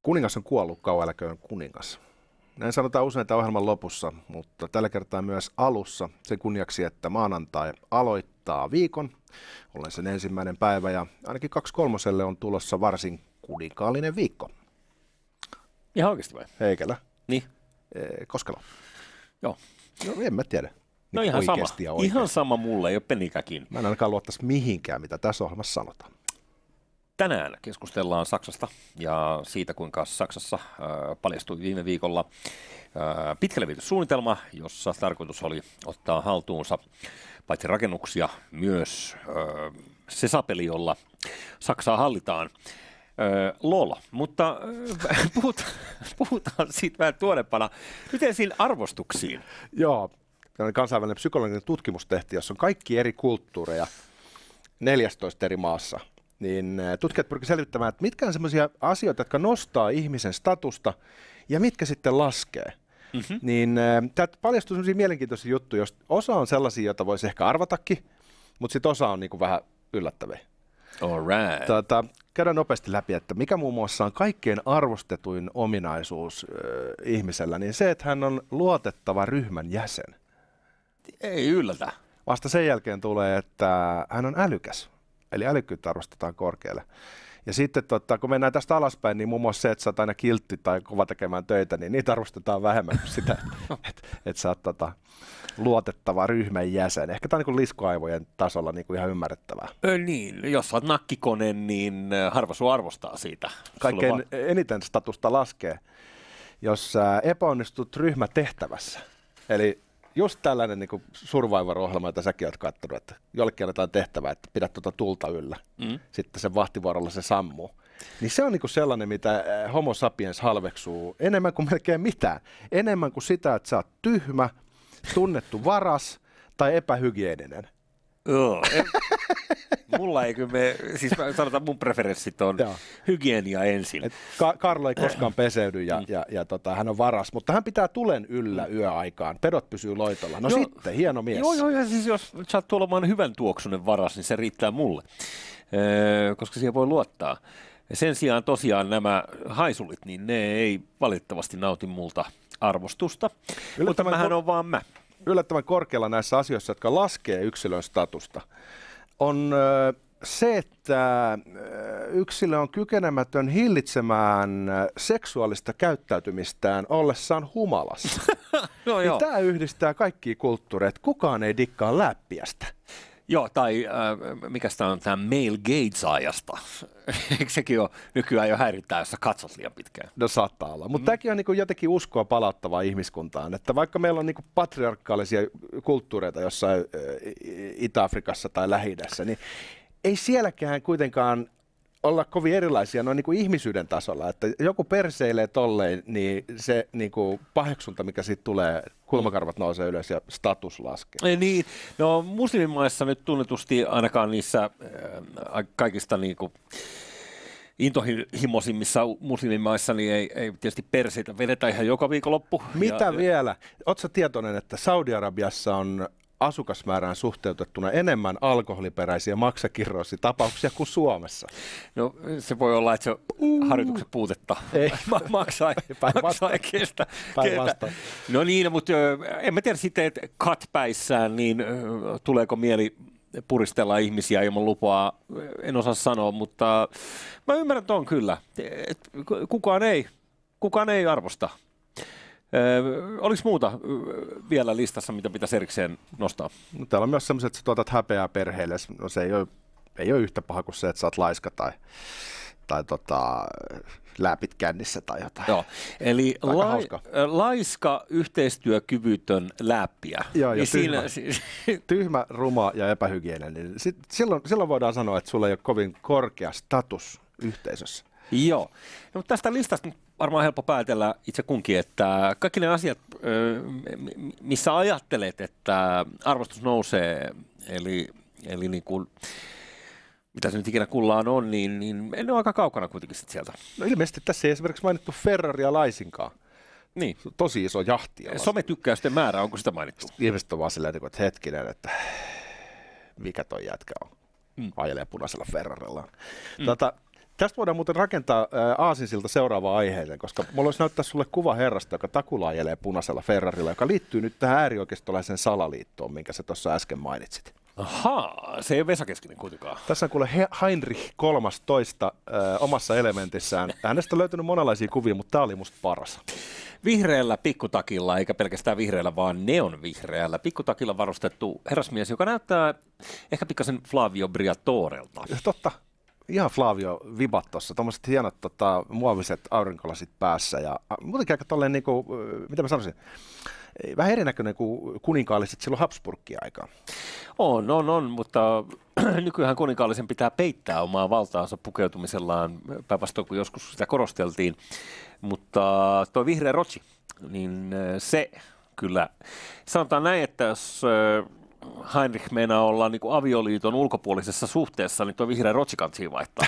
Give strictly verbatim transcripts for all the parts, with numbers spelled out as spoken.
Kuningas on kuollut, kauan eläköön kuningas. Näin sanotaan usein tämän ohjelman lopussa, mutta tällä kertaa myös alussa sen kunniaksi, että maanantai aloittaa viikon. Olen sen ensimmäinen päivä ja ainakin kaksi kolmoselle on tulossa varsin kuninkaallinen viikko. Ihan oikeasti vai? Heikelä. Niin. Ee, Koskela. Joo. No, en mä tiedä. No niin ihan sama. Ihan sama mulle, ei ole pennikäkin. Mä en ainakaan luottaisi mihinkään, mitä tässä ohjelmassa sanotaan. Tänään keskustellaan Saksasta ja siitä, kuinka Saksassa äh, paljastui viime viikolla äh, pitkälevityssuunnitelma, jossa tarkoitus oli ottaa haltuunsa paitsi rakennuksia, myös äh, se sapeli, jolla Saksaa hallitaan. Äh, lol, mutta äh, puhutaan, puhutaan siitä vähän tuonempana. Nyt ensin arvostuksiin. Joo, kansainvälinen psykologinen tutkimus tehtiin, jossa on kaikki eri kulttuureja neljätoista eri maassa. Niin tutkijat pyrkivät selvittämään, että mitkä on sellaisia asioita, jotka nostaa ihmisen statusta ja mitkä sitten laskee. Mm-hmm. Niin täältä paljastuu sellaisia mielenkiintoisia juttuja, jos osa on sellaisia, joita voisi ehkä arvatakin, mutta sitten osa on niinku vähän yllättäviä. All right. Tota, käydään nopeasti läpi, että mikä muun muassa on kaikkein arvostetuin ominaisuus äh, ihmisellä, niin se, että hän on luotettava ryhmän jäsen. Ei yllätä. Vasta sen jälkeen tulee, että hän on älykäs. Eli älykkyyttä arvostetaan korkealle. Ja sitten tota, kun mennään tästä alaspäin, niin muun muassa se, että sä oot aina kiltti tai kova tekemään töitä, niin niitä arvostetaan vähemmän kuin sitä, että et sä oot tota, luotettava ryhmän jäsen. Ehkä tämä on niin liskoaivojen tasolla niin kuin ihan ymmärrettävää. Ö, niin, jos sä oot nakkikone, niin harva sua arvostaa siitä. Kaikkein va- eniten statusta laskee, jos sä epäonnistut ryhmätehtävässä. Eli just tällainen niin kuin Survivor-ohjelma, jota säkin olet katsonut, että jollekin annetaan tehtävä, että pidät tuota tulta yllä. Mm. Sitten sen vahtivuorolla se sammuu. Niin se on niin kuin sellainen, mitä homo sapiens halveksuu enemmän kuin melkein mitään. Enemmän kuin sitä, että sä oot tyhmä, tunnettu varas tai epähygieninen. Oh, en, mulla ei kyllä me, siis sanotaan mun preferenssit on Joo. hygienia ensin. Et Ka- Karlo ei koskaan peseydy ja, mm. ja, ja tota, hän on varas, mutta hän pitää tulen yllä yöaikaan. Pedot pysyy loitolla. No jo, sitten, hieno mies. Joo, joo, ja siis jos sä oot olemaan hyvän tuoksunen varas, niin se riittää mulle, öö, koska siihen voi luottaa. Ja sen sijaan tosiaan nämä haisulit, niin ne ei valitettavasti nauti multa arvostusta, yllättävän mutta mähän on vaan mä. Yllättävän korkealla näissä asioissa, jotka laskee yksilön statusta, on äh, se, että äh, yksilö on kykenemätön hillitsemään äh, seksuaalista käyttäytymistään ollessaan humalassa. no niin tämä yhdistää kaikkia kulttuureita. Kukaan ei dikkaa läppiästä. Joo, tai äh, mikä tämä on tämä male gaze-ajasta? Eikö sekin ole nykyään jo häirittää, jos sä katsot liian pitkään? No saattaa olla, mutta mm. tämäkin on niin kuin jotenkin uskoa palauttavaa ihmiskuntaan, että vaikka meillä on niin kuin patriarkaalisia kulttuureita jossain Itä-Afrikassa tai Lähi-idässä, niin ei sielläkään kuitenkaan olla kovin erilaisia noin niin kuin ihmisyyden tasolla, että joku perseilee tolleen, niin se niin kuin paheksunta, mikä siitä tulee, kulmakarvat nousee ylös ja status laskee. Ei niin, no muslimimaissa nyt tunnetusti ainakaan niissä äh, kaikista niin kuin intohimoisimmissa muslimimaissa niin ei, ei tietysti perseitä vedetä ihan joka viikonloppu. Mitä ja, vielä? Oletko sä tietoinen, että Saudi-Arabiassa on asukasmäärään suhteutettuna enemmän alkoholiperäisiä maksakirroositapauksia kuin Suomessa? No se voi olla, että se uh. harjoituksen puutetta ei. maksaa, maksaa ei kestä. kestä. No niin, mutta en mä tiedä sitten, että kat-päissään, niin tuleeko mieli puristella ihmisiä ilman lupaa, en osaa sanoa, mutta mä ymmärrän ton kyllä. Kukaan ei, kukaan ei arvosta. Öö, oliko muuta vielä listassa, mitä pitäisi erikseen nostaa? No, täällä on myös sellaiset, että sä tuotat häpeää perheelle. No, se ei ole, ei ole yhtä paha kuin se, että sä oot laiska tai, tai tota, läpit kännissä tai jotain. Joo, eli lai, laiska, yhteistyökyvytön läppiä. Joo, ja tyhmä, siinä... tyhmä, ruma ja epähygieninen. Niin sit, silloin, silloin voidaan sanoa, että sulla ei ole kovin korkea status yhteisössä. Joo, no, mutta tästä listasta varmaan helppo päätellä itse kunkin, että kaikki ne asiat, missä ajattelet, että arvostus nousee, eli, eli niin kuin, mitä se nyt ikinä kullaan on, niin, niin en ole aika kaukana kuitenkin sit sieltä. No ilmeisesti tässä ei esimerkiksi mainittu Ferraria laisinkaan. Niin. Tosi iso jahti. Sometykkäysten määrä, onko sitä mainittu? Ihmiset on vaan silleen, että hetkinen, että mikä toi jätkä on. Mm. Ajelee punaisella Ferrarilla. Mm. Tota, Tästä voidaan muuten rakentaa ää, aasinsilta seuraavaan aiheeseen, koska mulla olisi näyttää sulle kuva herrasta, joka takulaajelee punaisella Ferrarilla, joka liittyy nyt tähän äärioikeistolaiseen salaliittoon, minkä sä tuossa äsken mainitsit. Ahaa, se ei ole Vesa Keskinen kuitenkaan. Tässä on kuule Heinrich kolmastoista äh, omassa elementissään. Hänestä on löytynyt monenlaisia kuvia, mutta tämä oli musta paras. Vihreällä pikkutakilla, eikä pelkästään vihreällä, vaan neonvihreällä pikkutakilla varustettu herrasmies, joka näyttää ehkä pikkasen Flavio Briatorelta. Totta. Ihan Flavio vibat tuossa, tuommoiset hienot tota, muoviset aurinkolasit päässä ja a, muutenkin aika tolleen, niin kuin, mitä mä sanoisin, vähän erinäköinen kuin kuninkaalliset silloin Habsburgin aikaan. On, on, on, mutta nykyään kuninkaallisen pitää peittää omaa valtaansa pukeutumisellaan, päinvastoin kuin joskus sitä korosteltiin. Mutta tuo vihreä rotsi, niin se kyllä, sanotaan näin, että jos Heinrich meinaa olla niin kuin avioliiton ulkopuolisessa suhteessa, niin tuo vihreä rotsi kantsii vaihtaa.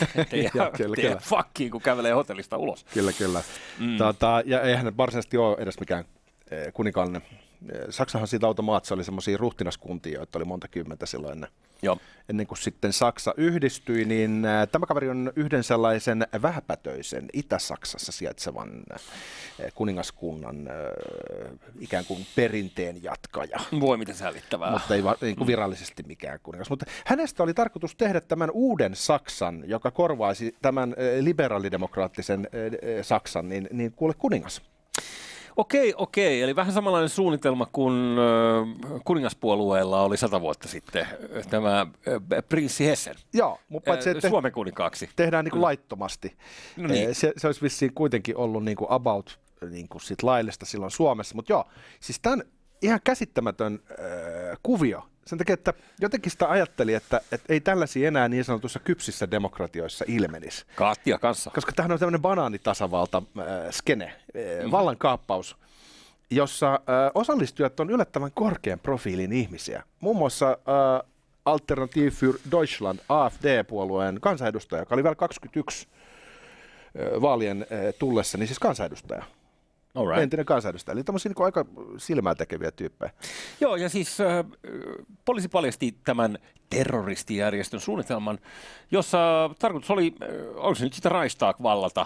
Tee fuckiin, kun kävelee hotellista ulos. Kyllä, kyllä. Mm. Tota, ja eihän varsinaisesti ole edes mikään kuninkaallinen. Saksahan siitä automaatissa oli semmoisia ruhtinaskuntia, joita oli monta kymmentä silloin ennen, Joo. ennen kuin sitten Saksa yhdistyi, niin äh, tämä kaveri on yhden sellaisen vähäpätöisen Itä-Saksassa sijaitsevan äh, kuningaskunnan äh, ikään kuin perinteen jatkaja. Voi miten säällittävää. Mutta ei va- niin kuin virallisesti mikään kuningas. Mutta hänestä oli tarkoitus tehdä tämän uuden Saksan, joka korvaisi tämän äh, liberaalidemokraattisen äh, Saksan, niin, niin kuule kuningas. Okei, okei. Eli vähän samanlainen suunnitelma kuin äh, kuningaspuolueella oli sata vuotta sitten tämä äh, prinssi Hessen. Joo, mutta paitsi, äh, Suomen kuninkaaksi. Tehdään niin kuin laittomasti. No niin. se, se olisi vissiin kuitenkin ollut niin kuin about niin kuin sit laillista silloin Suomessa. Mutta joo, siis tämä on ihan käsittämätön äh, kuvio. Sen takia, että jotenkin sitä ajatteli, että, että ei tällaisia enää niin sanotussa kypsissä demokratioissa ilmenisi. Kaattia kanssa. Koska tämähän on tämmöinen banaanitasavalta äh, skene, äh, mm. vallankaappaus, jossa äh, osallistujat on yllättävän korkean profiilin ihmisiä. Muun muassa äh, Alternative für Deutschland, A F D-puolueen kansanedustaja, joka oli vielä kaksikymmentäyksi äh, vaalien äh, tullessa, niin siis kansanedustaja. Alright. Entinen kansanedustaja, eli tämmöisiä niin aika silmää tekeviä tyyppejä. Joo, ja siis äh, poliisi paljasti tämän terroristijärjestön suunnitelman, jossa tarkoitus oli, äh, oliko se nyt sitä Reichstag vallata,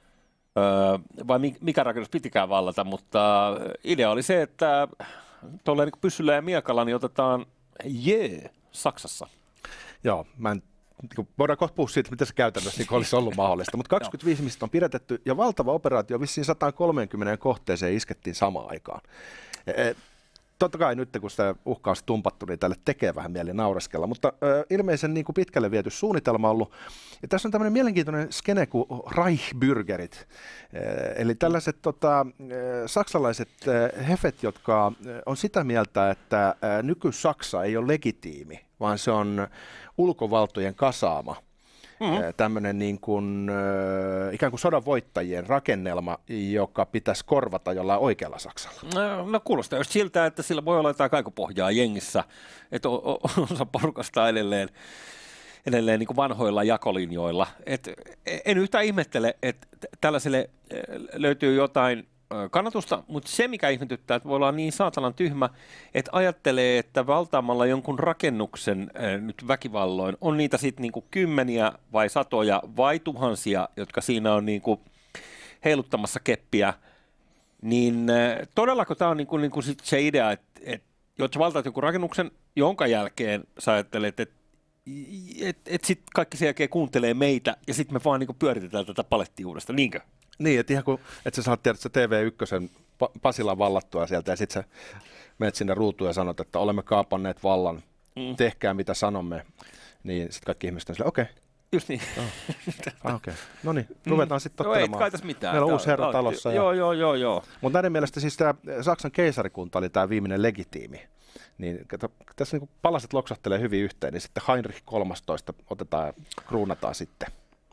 äh, vai mikä rakennus pitikään vallata, mutta idea oli se, että tuolleen niin pyssyllä ja miekalla niin otetaan jee Saksassa. Joo, mä en voidaan kohta puhua siitä, mitä se käytännössä niin olisi ollut mahdollista, mutta kaksikymmentäviisi ihmistä on pidätetty ja valtava operaatio, vissiin sata kolmekymmentä kohteeseen iskettiin samaan aikaan. E, totta kai nyt, kun sitä uhkaa on tumpattu, niin tälle tekee vähän mieli naureskella, mutta e, ilmeisen niin kuin pitkälle viety suunnitelma on ollut. Ja tässä on tämmöinen mielenkiintoinen skene kuin Reichsbürgerit, e, eli tällaiset tota, e, saksalaiset e, hefet, jotka e, on sitä mieltä, että e, nyky-Saksa ei ole legitiimi, vaan se on ulkovaltojen kasaama, mm-hmm. tämmöinen niin kuin, äh, ikään kuin sodan voittajien rakennelma, joka pitäisi korvata jollain oikealla Saksalla. No, no kuulostaa just siltä, että sillä voi olla jotain kaikupohjaa jengissä, että osa porukasta edelleen, edelleen niin kuin vanhoilla jakolinjoilla. Et en yhtään ihmettele, että tällaiselle löytyy jotain kannatusta, mutta se mikä ihmetyttää, että voi olla niin saatanan tyhmä, että ajattelee, että valtaamalla jonkun rakennuksen äh, nyt väkivalloin on niitä sitten niinku kymmeniä vai satoja vai tuhansia, jotka siinä on niinku heiluttamassa keppiä, niin äh, todellako tämä on niinku, niinku sit se idea, että et, jos valtaat jonkun rakennuksen, jonka jälkeen sä ajattelet, että et, et sitten kaikki sen jälkeen kuuntelee meitä ja sitten me vaan niinku pyöritetään tätä palettia uudestaan, niinkö? Niin, että ihan kuin, että sä saat tiedä, että T V yksi Pasilan vallattua sieltä ja sitten sä menet sinne ruutuun ja sanot, että olemme kaapanneet vallan, mm. tehkää mitä sanomme, niin sitten kaikki ihmiset on silleen, okei. Okay. Just niin. Oh. Ah, okei. Okay. No niin, ruvetaan sitten tottelemaan. No ei kai tässä mitään. Meillä on uusi herra talossa. Joo, ja... joo, joo, joo. Mutta näiden mielestä siis tämä Saksan keisarikunta oli tämä viimeinen legitiimi. Niin kato, tässä niin palaset loksahtelee hyvin yhteen, niin sitten Heinrich kolmastoista otetaan ja kruunataan sitten.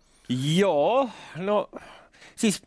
Joo, no siis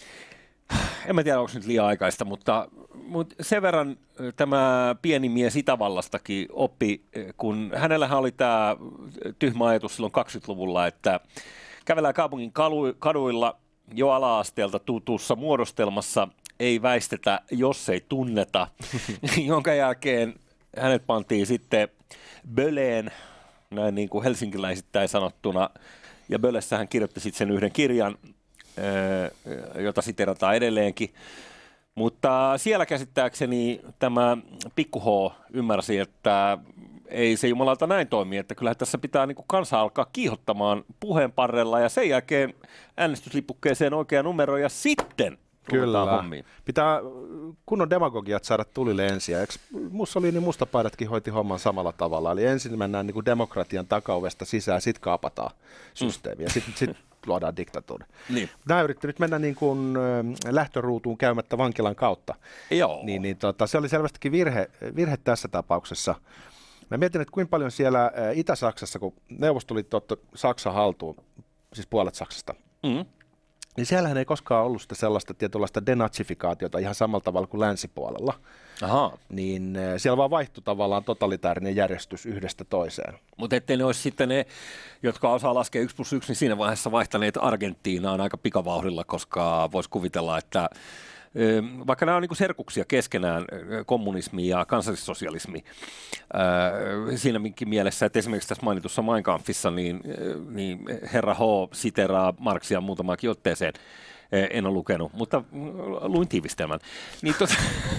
en mä tiedä, onko nyt liian aikaista, mutta, mutta sen verran tämä pieni mies Itävallastakin oppi, kun hänellähän oli tämä tyhmä ajatus silloin kaksikymmentäluvulla, että kävellään kaupungin kaduilla jo ala-asteelta tutussa muodostelmassa, ei väistetä, jos ei tunneta, jonka jälkeen hänet pantiin sitten böleen, näin niin kuin helsinkiläisittäin sanottuna, Ja Bölessä hän kirjoitti sitten sen yhden kirjan, jota siterataan edelleenkin. Mutta siellä käsittääkseni tämä Pikku H ymmärsi, että ei se jumalauta näin toimi, että kyllähän tässä pitää niin kuin kansa alkaa kiihottamaan puheen parrella ja sen jälkeen äänestyslipukkeeseen oikea numero ja sitten Kyllä. hommiin. Pitää kunnon demagogiat saada tulille ensin. Eikö Mussolini mustapaidatkin hoiti homman samalla tavalla? Eli ensin mennään niin kuin demokratian takaovesta sisään, sitten kaapataan systeemiä ja sitten sit luodaan diktatuuri. Niin. Nämä yritti nyt mennä niin kuin lähtöruutuun käymättä vankilan kautta. Joo. Niin, niin, tota, se oli selvästikin virhe, virhe tässä tapauksessa. Mä mietin, että kuinka paljon siellä Itä-Saksassa, kun Neuvostoliitto otti Saksan haltuun, siis puolet Saksasta, Mm. niin siellähän ei koskaan ollut sitä sellaista tietynlaista denatsifikaatiota ihan samalla tavalla kuin länsipuolella. Aha. Niin siellä vaan vaihtui tavallaan totalitaarinen järjestys yhdestä toiseen. Mutta ettei ne olisi sitten ne, jotka osaa laskea yksi plus yksi, niin siinä vaiheessa vaihtaneet Argentiinaan aika pikavauhdilla, koska voisi kuvitella, että vaikka nämä on niin serkuksia keskenään, kommunismi ja kansallissosialismi, siinäkin mielessä, että esimerkiksi tässä mainitussa Mein Kampfissa, niin, niin herra H. siteraa Marxia muutamaankin otteeseen. En ole lukenut, mutta luin tiivistelmän. Niin tota,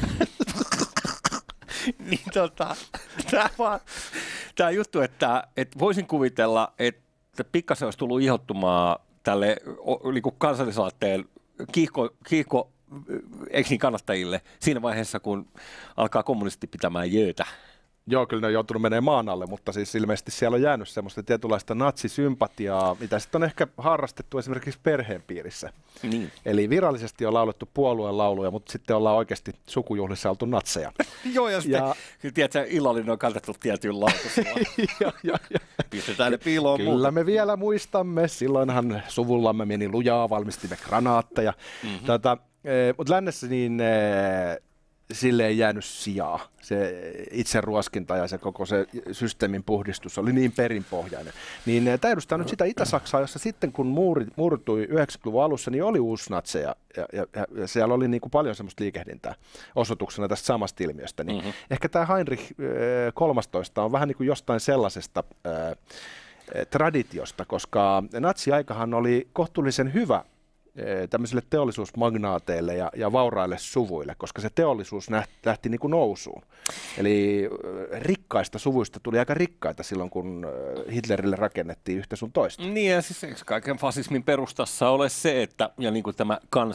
niin tota, tämä, vaan, tämä juttu, että, että voisin kuvitella, että pikkasen olisi tullut ihottumaan tälle niin kansallisaatteen kiihko, kiihko eikö niin kannattajille siinä vaiheessa, kun alkaa kommunisti pitämään jöötä? Joo, kyllä ne on joutunut menemään maan alle, mutta siis ilmeisesti siellä on jäänyt semmoista tietynlaista natsisympatiaa, mitä sitten on ehkä harrastettu esimerkiksi perheen piirissä. Niin. Eli virallisesti on laulettu puolueen lauluja, mutta sitten ollaan oikeasti sukujuhlissa oltu natseja. Joo, ja sitten, ja... kyllä tiedätkö, illallinen on kaltettu tietyllä lautasella. ja, ja, ja. Pistetään ne piiloon Kyllä muuta. me vielä muistamme, silloinhan suvullamme meni lujaa, valmistimme granaatteja. Mm-hmm. Tota, eh, mutta lännessä niin... Eh, sille ei jäänyt sijaa. Se itse ruoskinta ja se koko se systeemin puhdistus oli niin perinpohjainen. Niin tämä edustaa nyt sitä Itä-Saksaa, jossa sitten kun muuri, muurtui yhdeksänkymmentäluvun alussa, niin oli uusnatseja ja, ja, ja, ja siellä oli niin kuin paljon semmoista liikehdintää osoituksena tästä samasta ilmiöstä. Niin mm-hmm. Ehkä tämä Heinrich kolmastoista on vähän niin kuin jostain sellaisesta äh, traditiosta, koska natsiaikahan oli kohtuullisen hyvä tämmöisille teollisuusmagnaateille ja, ja vauraille suvuille, koska se teollisuus nähti, lähti niin kuin nousuun. Eli rikkaista suvuista tuli aika rikkaita silloin, kun Hitlerille rakennettiin yhtä sun toista. Niin, ja siis eikö kaiken fasismin perustassa ole se, että, ja niin kuin tämä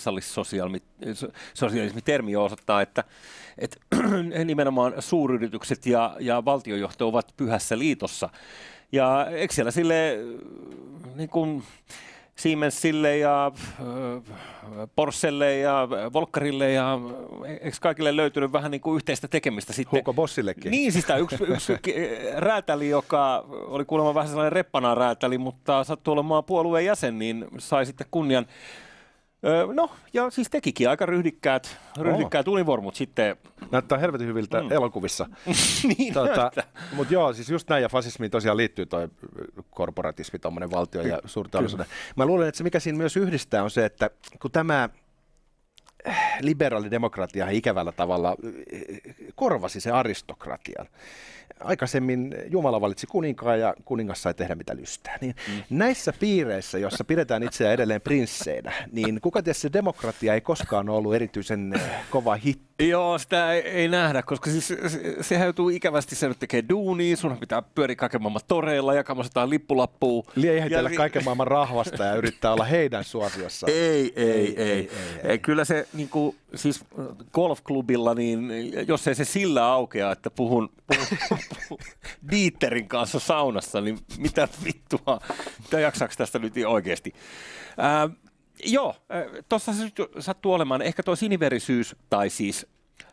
kansallissosialismi-termi osoittaa, että, että nimenomaan suuryritykset ja, ja valtiojohto ovat pyhässä liitossa. Ja eikö siellä sille niin kuin Siemensille ja Porschelle ja Volkkarille ja eikö kaikille löytynyt vähän niin kuin yhteistä tekemistä sitten? Hugo Bossillekin. Niin, siis tämä yksi, yksi räätäli, joka oli kuulemma vähän sellainen reppanaan räätäli, mutta sattui olemaan puolueen jäsen, niin sai sitten kunnian. No, ja siis tekikin aika ryhdikkäät, ryhdikkäät univormut sitten. Näyttää helvetin hyviltä mm. elokuvissa. niin tuota, mutta joo, siis just näin, ja fasismiin tosiaan liittyy toi korporatismi, tommoinen valtio ja suurteollisuuden. Mä luulen, että se mikä siinä myös yhdistää on se, että kun tämä liberaalidemokratia ikävällä tavalla korvasi se aristokratian. Aikaisemmin Jumala valitsi kuninkaan ja kuningas sai tehdä mitä lystää. Niin mm. Näissä piireissä, joissa pidetään itseään edelleen prinsseinä, niin kuka tiedä, se demokratia ei koskaan ollut erityisen kova hitti. Joo, sitä ei, ei nähdä, koska siis se, sehän joutuu ikävästi, se nyt tekee duunia, sun pitää pyöriä kaiken maailman toreilla, jakamassa jotain lippulappua. Lieheitellä ja... kaiken maailman rahvasta ja yrittää olla heidän suosiossaan. Ei, ei, ei. ei, ei, ei, ei. Kyllä se niin kuin, siis golfklubilla, niin jos ei se sillä aukea, että puhun, puhun, puhun Dieterin kanssa saunassa, niin mitä vittua, mitä jaksaako tästä nyt oikeasti? Ää, Joo, tuossa se sattuu olemaan ehkä tuo siniverisyys, tai siis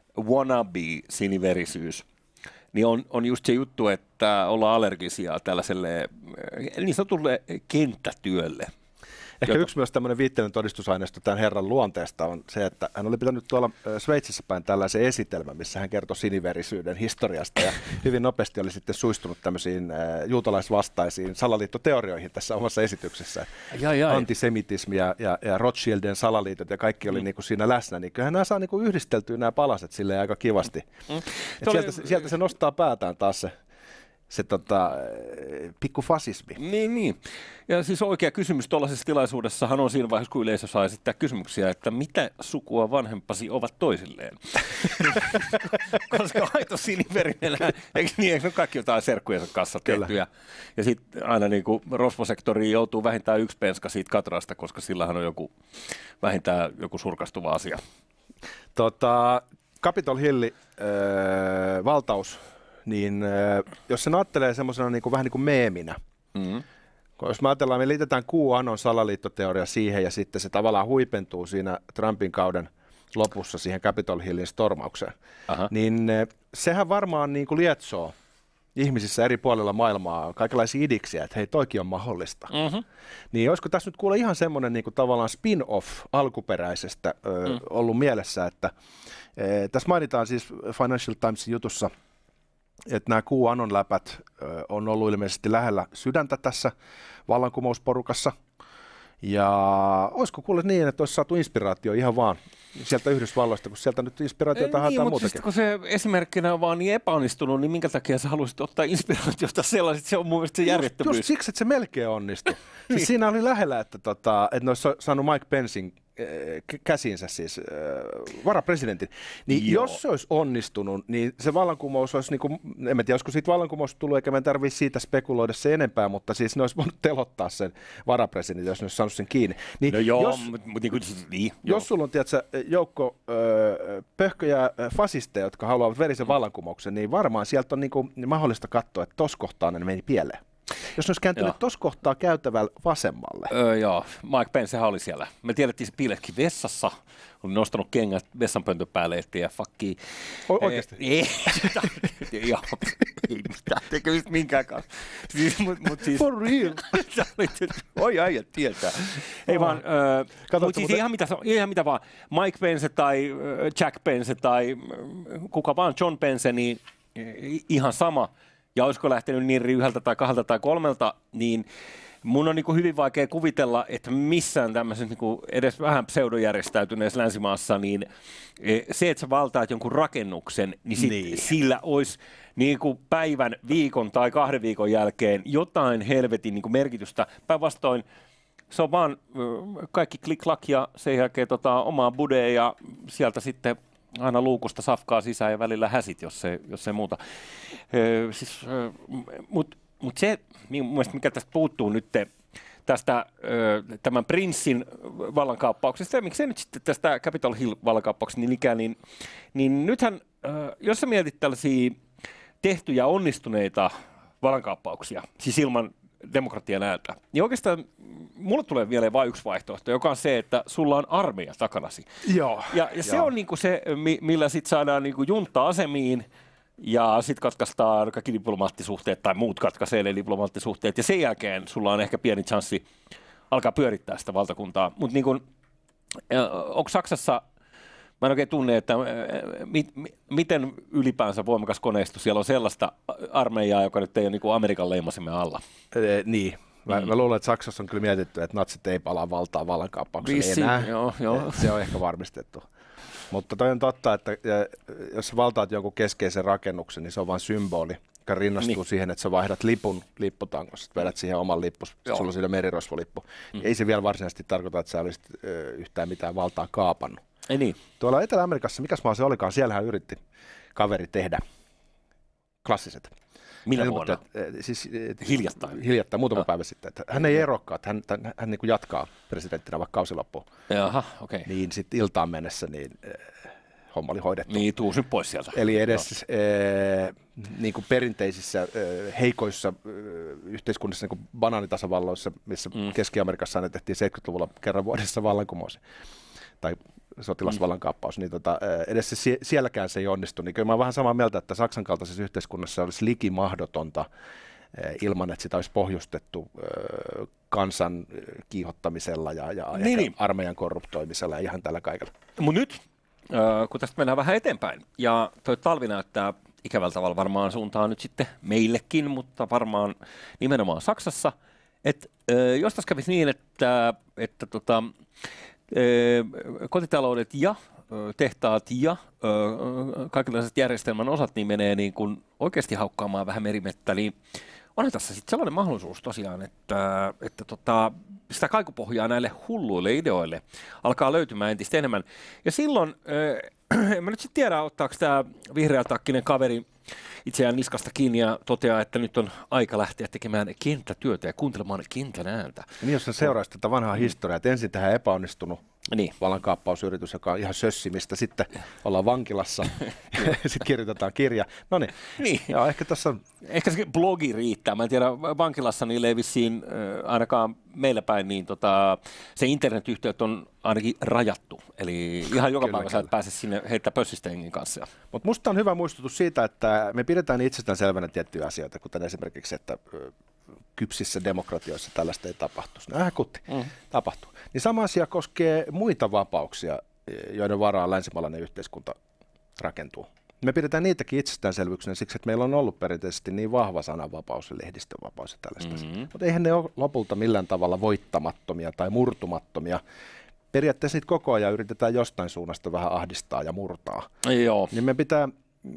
wannabe-siniverisyys, niin on, on just se juttu, että ollaan allergisia tällaiselle niin sanotulle kenttätyölle. Ehkä yksi myös tämmöinen viitteellinen todistusaineisto tämän herran luonteesta on se, että hän oli pitänyt tuolla Sveitsissä päin tällaisen esitelmän, missä hän kertoi siniverisyyden historiasta ja hyvin nopeasti oli sitten suistunut tämmöisiin juutalaisvastaisiin salaliittoteorioihin tässä omassa esityksessä. Jai, jai. Antisemitismi ja, ja, ja Rothschildien salaliitot ja kaikki oli mm. niin kuin siinä läsnä, niin kyllähän nämä saa niin kuin yhdisteltyä nämä palaset silleen aika kivasti. Mm. Sieltä, sieltä se nostaa päätään taas se se tota, pikku fasismi. Niin, niin. Ja siis oikea kysymys tuollaisessa tilaisuudessahan on siinä vaiheessa, kun yleisö saa esittää kysymyksiä, että mitä sukua vanhempasi ovat toisilleen? Koska aito siniverinen, eikö niin, eikö ne kaikki jotain serkkujensa kanssa tehty? Ja, ja sitten aina niin kuin rosvosektoriin joutuu vähintään yksi penska siitä katrasta, koska sillähän on joku vähintään joku surkastuva asia. Tota, Capitol Hillin äh, valtaus, niin äh, jos sen ajattelee semmoisena niin kuin, vähän niin kuin meeminä, mm-hmm. jos me ajatellaan, me liitetään QAnon salaliittoteoria siihen ja sitten se tavallaan huipentuu siinä Trumpin kauden lopussa siihen Capitol Hillin stormaukseen, Aha. niin äh, sehän varmaan niin kuin lietsoo ihmisissä eri puolilla maailmaa kaikenlaisia idiksiä, että hei, toikin on mahdollista. Mm-hmm. Niin olisiko tässä nyt kuule ihan semmoinen niin kuin tavallaan spin-off alkuperäisestä ö, mm. ollut mielessä, että e, tässä mainitaan siis Financial Timesin jutussa, että nämä QAnon läpät ö, on ollut ilmeisesti lähellä sydäntä tässä vallankumousporukassa. Ja olisiko kuule niin, että olisi saatu inspiraatio ihan vaan sieltä Yhdysvalloista, kun sieltä nyt inspiraatiota haetaan niin, muutakin. Siis, kun se esimerkkinä on vaan niin epäonnistunut, niin minkä takia sä haluaisit ottaa inspiraatiota sellaiset, se on mun mielestä se järjettömyys. Just, just siksi, että se melkein onnistui. Siis siinä oli lähellä, että, tota, että ne olisi saanut Mike Pencein käsiinsä siis äh, varapresidentin, niin Joo. jos se olisi onnistunut, niin se vallankumous olisi, niin kuin, en tiedä, olisiko siitä vallankumous tullut, eikä me tarvitse siitä spekuloida se enempää, mutta siis ne olisi voinut telottaa sen varapresidentin, jos ne olisi saanut sen kiinni. Niin no joo, jos, mutta mut, niin, niin, jos sulla on tiedätkö, joukko äh, pöhköjä fasisteja, jotka haluavat verisen vallankumouksen, niin varmaan sieltä on niin kuin, mahdollista katsoa, että tuossa kohtaa ne meni pieleen. Jos ne olisi kääntynyt tuossa kohtaa käytävällä vasemmalle. Öö, joo, Mike Pencehän oli siellä. Me tiedettiin, se piiletkin vessassa, oli nostanut kengät vessanpöntön päälle, ettei fucking... O- oikeasti? Ei, ei, joo, ei mitään tekemistä minkään kanssa. Siis, mut, mut siis, For real? Oi äijät tietää. Ei vaan, öö, mutta siis ihan mitä, ihan mitä vaan. Mike Pence tai Jack Pence tai kuka vaan, John Pence, niin ihan sama. Ja olisiko lähtenyt niin yhdeltä tai kahdelta tai kolmelta, niin mun on niin kuin hyvin vaikea kuvitella, että missään tämmöisessä niin kuin edes vähän pseudojärjestäytyneessä länsimaassa, niin se, että sä valtaat jonkun rakennuksen, niin, sit niin. sillä olisi niin kuin päivän, viikon tai kahden viikon jälkeen jotain helvetin niin kuin merkitystä. Päinvastoin se on vaan kaikki klik-klak ja sen jälkeen tota, omaa budea ja sieltä sitten aina luukusta safkaa sisään ja välillä häsit, jos se, jos se muuta. Öö, siis, öö, Mutta mut se, mun mielestä mikä tästä puuttuu nyt tästä öö, tämän prinssin vallankaappauksesta, ja miksei nyt sitten tästä Capitol Hill vallankaappauksesta niin ikään, niin, niin nythän, öö, jos sä mietit tällaisia tehtyjä onnistuneita vallankaappauksia, siis ilman demokratian ääntä, niin oikeastaan mulle tulee vielä vain yksi vaihtoehto, joka on se, että sulla on armeija takanasi. Joo. Ja, ja se on niinku se, millä sit saadaan niinku juntta asemiin ja sitten katkaistaan kaikki diplomaattisuhteet tai muut katkaisee ne diplomaattisuhteet ja sen jälkeen sulla on ehkä pieni chanssi alkaa pyörittää sitä valtakuntaa. Mutta niinku, onko Saksassa, mä en oikein tunne, että mit, miten ylipäänsä voimakas koneisto siellä on sellaista armeijaa, joka nyt ei ole niinku Amerikan leimasimen alla. E, niin. Mä, mm. mä luulen, että Saksassa on kyllä mietitty, että natsit ei palaa valtaan vallankaappaukseen enää. Joo, joo. Se on ehkä varmistettu. Mutta toi on totta, että jos valtaat jonkun keskeisen rakennuksen, niin se on vain symboli, joka rinnastuu niin. siihen, että sä vaihdat lipun lipputangossa, että vedät siihen oman lippus, sulla on siinä merirosvolippu. Mm. Ei se vielä varsinaisesti tarkoita, että sä olisit ö, yhtään mitään valtaa kaapannut. Ei niin. Tuolla Etelä-Amerikassa, mikäs maa se olikaan, siellähän yritti kaveri tehdä klassiset. Minä hän, vuonna? Että, siis, hiljattain. Hiljattain, muutama ah. päivä sitten. Että hän ei erokkaan, että hän, hän, hän niin kuin jatkaa presidenttinä vaikka kausi loppuun. Jaha, okei. Okay. Niin sitten iltaan mennessä niin, äh, homma oli hoidettu. Niin, tuus nyt pois sieltä. Eli edes äh, niin kuin perinteisissä äh, heikoissa äh, yhteiskunnissa, niin kuin banaanitasavalloissa, missä mm. Keski-Amerikassa aina tehtiin seitsemänkymmentäluvulla kerran vuodessa vallankumous tai sotilasvallankaappaus, niin tota, edes se sielläkään se ei onnistu. Niin kyllä mä olen vähän samaa mieltä, että Saksan kaltaisessa yhteiskunnassa olisi liki mahdotonta ilman, että sitä olisi pohjustettu kansan kiihottamisella ja, ja niin, niin. armeijan korruptoimisella ja ihan tällä kaikella. Mutta nyt, kun tästä mennään vähän eteenpäin, ja toi talvi näyttää ikävällä tavalla varmaan suuntaan nyt sitten meillekin, mutta varmaan nimenomaan Saksassa, että jos tässä kävisi niin, että, että tota, kotitaloudet ja tehtaat ja ö, kaikenlaiset järjestelmän osat niin menee niin kuin oikeasti haukkaamaan vähän merimettä, niin onhan tässä sitten sellainen mahdollisuus tosiaan, että, että tota, sitä kaikupohjaa näille hulluille ideoille alkaa löytymään entistä enemmän. Ja silloin, äh, en mä nyt sitten tiedä, ottaako tämä vihreätakkinen kaveri itseään niskasta kiinni ja toteaa, että nyt on aika lähteä tekemään kenttätyötä ja kuuntelemaan kentän ääntä. Ja niin jos sä seuraisi tätä vanhaa historiaa, että ensin tähän epäonnistunut niin. vallankaappausyritys, joka on ihan sössimistä, sitten ollaan vankilassa, sitten kirjoitetaan kirja. No niin, niin. Ja ehkä tässä Ehkä se blogi riittää. Mä en tiedä, vankilassa niille ei vissiin äh, ainakaan meillä päin, niin tota, se internetyhteyt on ainakin rajattu. Eli ihan joka kyllä, päivä kyllä. Sä et pääse sinne heittää pössistä hengin kanssa. Mutta musta on hyvä muistutus siitä, että me pidetään itsestään selvänä tiettyjä asioita, kuten esimerkiksi, että kypsissä demokratioissa tällaista ei tapahtuisi. No ähä kutti, mm. tapahtuu. Niin sama asia koskee muita vapauksia, joiden varaan länsimaalainen yhteiskunta rakentuu. Me pidetään niitäkin itsestäänselvyyksenä siksi, että meillä on ollut perinteisesti niin vahva sananvapaus ja lehdistönvapaus ja tällaista. Mm-hmm. Mutta eihän ne ole lopulta millään tavalla voittamattomia tai murtumattomia. Periaatteessa niitä koko ajan yritetään jostain suunnasta vähän ahdistaa ja murtaa. Joo. Niin me pitää, mm,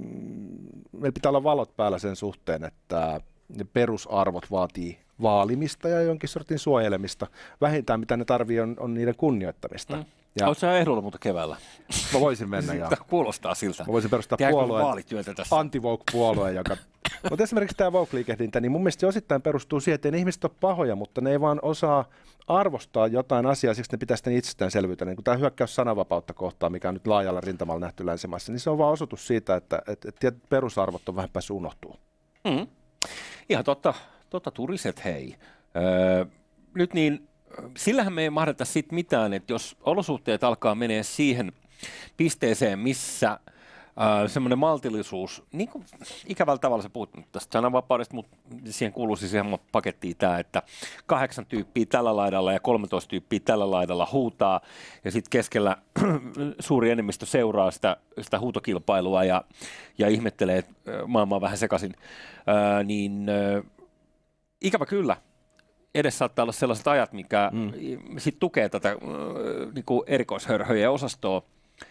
meillä pitää olla valot päällä sen suhteen, että ne perusarvot vaatii vaalimista ja jonkin sortin suojelemista. Vähintään mitä ne tarvii on, on niiden kunnioittamista. Mm. Oletko sä ehdolla muuta keväällä? Mä voisin mennä, joo. Kuulostaa siltä. Mä voisin perustaa puolueen, anti-woke-puolueen, joka... Mutta esimerkiksi tämä woke-liikehdintä, niin mun mielestä se osittain perustuu siihen, että ne ihmiset ole pahoja, mutta ne ei vaan osaa arvostaa jotain asiaa, siksi ne pitää sitten itsestäänselvyyttä. Niin kuin tämä hyökkäys sananvapautta kohtaan, mikä on nyt laajalla rintamalla nähty länsimaissa, niin se on vaan osoitus siitä, että, että, että tietyt perusarvot on vähän päässyt unohtuu. Mm. Ihan totta, totta turiset, hei. Öö, nyt niin... Sillähän me ei mahdeta sit mitään, että jos olosuhteet alkaa menee siihen pisteeseen, missä äh, semmoinen maltillisuus, niin kuin ikävällä tavalla sä puhut nyt tästä sananvapaudesta, mutta siihen kuuluu siis ihan pakettiin tämä, että kahdeksan tyyppiä tällä laidalla ja kolmetoista tyyppiä tällä laidalla huutaa, ja sitten keskellä suuri enemmistö seuraa sitä, sitä huutokilpailua ja, ja ihmettelee, että maailma on vähän sekaisin, äh, niin äh, ikävä kyllä. Edessä saattaa olla sellaiset ajat, mikä mm. sit tukee tätä äh, niinku erikoishörhöjen osastoa,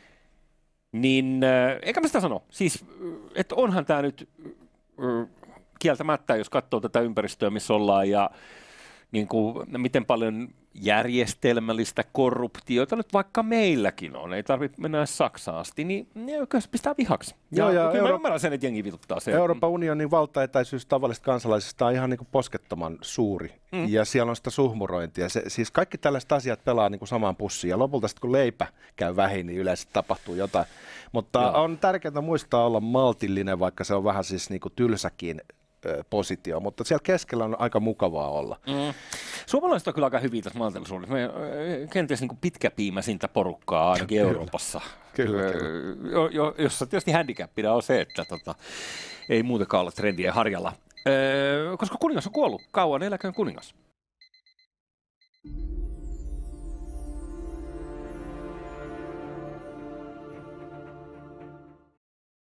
niin äh, eikä mä sitä sano. Siis, että onhan tämä nyt äh, kieltämättä, jos katsoo tätä ympäristöä, missä ollaan, ja niin kuin, miten paljon järjestelmällistä korruptiota nyt vaikka meilläkin on, ei tarvitse mennä Saksaan asti, niin kyllä se pistää vihaksi. Ja, ja kyllä Euro- mä ymmärrän sen, että jengi vituttaa sen. Euroopan unionin valtaetäisyys tavallisista kansalaisista on ihan niin kuin poskettoman suuri, mm. ja siellä on sitä suhmurointia. Se, siis kaikki tällaiset asiat pelaa niin kuin samaan pussiin, ja lopulta sitten kun leipä käy vähin, niin yleensä tapahtuu jotain. Mutta Joo. on tärkeää muistaa olla maltillinen, vaikka se on vähän siis niin kuin tylsäkin positio, mutta siellä keskellä on aika mukavaa olla. Mm. Suomalaiset on kyllä aika hyviä tässä maantieteellisuudessa. Me kenties niin pitkäpiimäisintä porukkaa ainakin kyllä. Euroopassa, kyllä, kyllä. Jo, jo, jossa tietysti handicapina on se, että tota, ei muutenkaan olla trendien harjalla. Öö, koska kuningas on kuollut. Kauan eläköön kuningas.